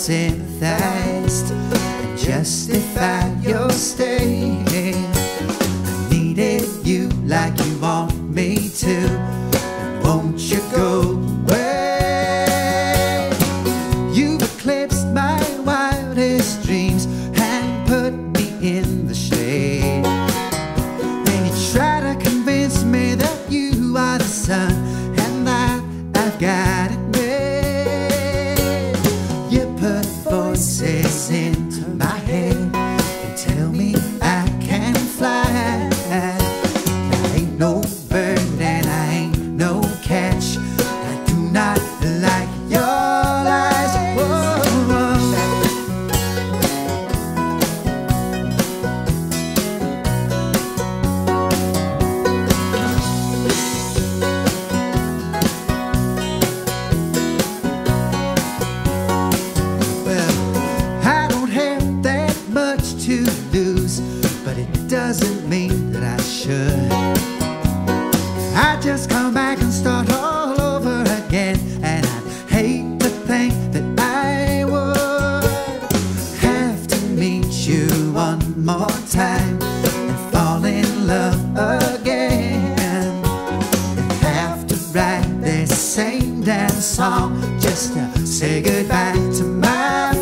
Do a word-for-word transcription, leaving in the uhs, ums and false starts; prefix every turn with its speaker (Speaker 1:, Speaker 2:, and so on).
Speaker 1: sympathized and justified your stay. I needed you like you want me to, and won't you go away? You've eclipsed my wildest dreams and put me in the shade. And you try to convince me that you are the sun and that I've got it made. You put voices into my head and tell me I can fly. I ain't no bird and I ain't no catch. I do not like your lies. Whoa, to lose, but it doesn't mean that I should. I just come back and start all over again, and I'd hate to think that I would have to meet you one more time and fall in love again, and have to write this same damn song just to say goodbye to my